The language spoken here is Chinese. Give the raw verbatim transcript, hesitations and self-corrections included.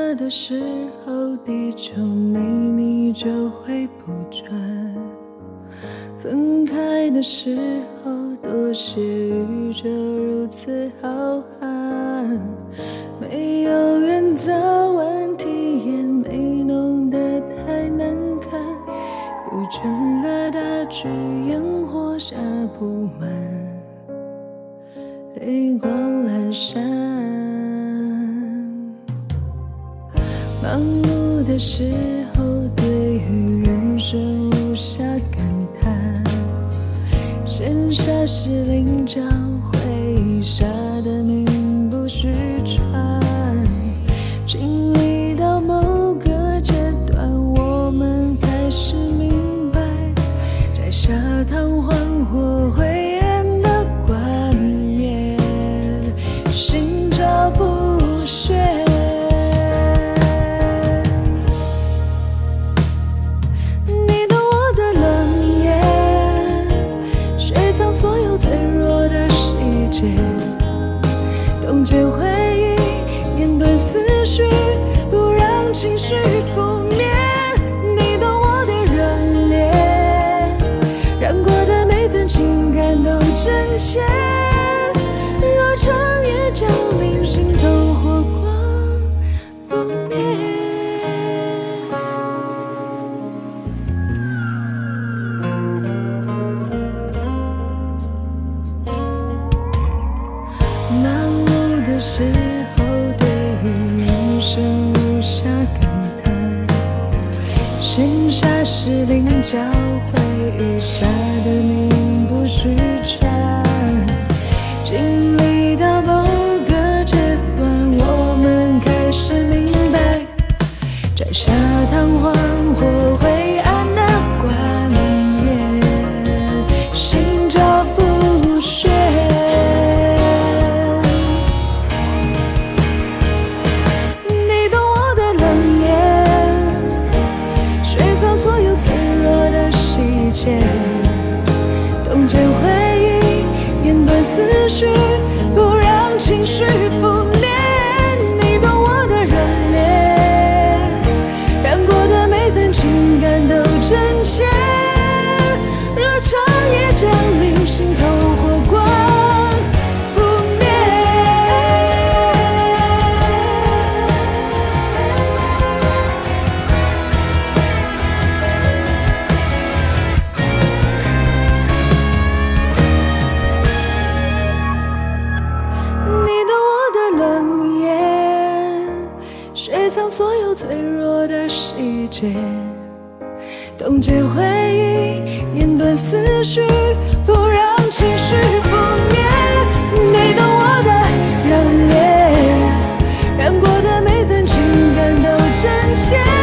的时候，地球没你就会不转。分开的时候，多谢宇宙如此浩瀚。没有缘早晚体验，没弄得太难看。遇见了大巨烟火下铺满，泪光阑珊。忙碌的时候，对于人生无暇感叹。闲暇时领教会下的名不虚传。经历到某个阶段，我们开始明白，摘下堂皇或灰暗的冠冕，心照不宣。你懂我的冷眼，雪藏所有脆弱的细节，冻结回忆，碾断思绪，不让情绪覆灭。你懂我的热烈，让过的每段情感都真切。若长夜降临，心头火光不灭。忙碌的时候，对于人生无暇感叹。闲暇时领教会雨下的名不虚传。经历到某个阶段，我们开始明白，摘下堂皇或灰暗的冠冕，心照不宣。你懂我的冷眼，雪藏所有脆弱的细节，冻结回忆，碾断思绪，不让情绪覆灭。你懂我的热烈，让过的每段情感都真切。若长夜降临，心头火光不灭。你懂我的冷眼，雪藏所有脆弱的细节，冻结回忆，碾断思绪，不让情绪覆灭。你懂我的热烈，让过的每段情感都真切。